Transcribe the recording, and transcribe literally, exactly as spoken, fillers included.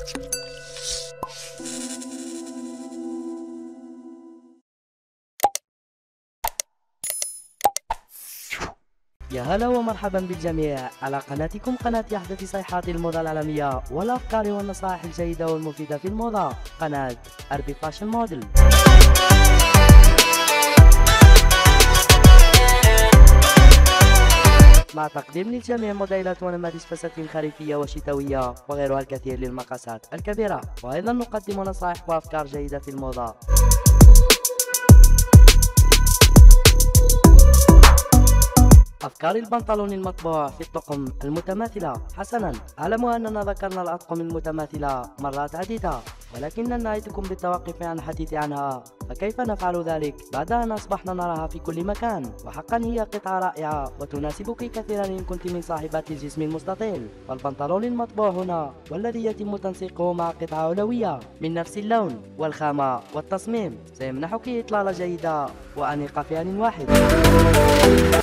يا هلا ومرحبا بالجميع على قناتكم، قناة أحدث صيحات الموضة العالمية والأفكار والنصائح الجيدة والمفيدة في الموضة، قناة أربي فاشن موديل. مع تقديم للجميع موديلات ونماذج فساتين خريفية وشتوية وغيرها الكثير للمقاسات الكبيرة، وأيضا نقدم نصائح وأفكار جيدة في الموضة. أفكار البنطلون المطبوع في الطقم المتماثلة. حسنا، أعلم أننا ذكرنا الأطقم المتماثلة مرات عديدة، ولكننا نعدكم بالتوقف عن الحديث عنها، فكيف نفعل ذلك بعد أن أصبحنا نراها في كل مكان؟ وحقا هي قطعة رائعة وتناسبك كثيرا إن كنت من صاحبات الجسم المستطيل. فالبنطلون المطبوع هنا والذي يتم تنسيقه مع قطعة علوية من نفس اللون والخامة والتصميم سيمنحك إطلالة جيدة وأنيقة في آن واحد.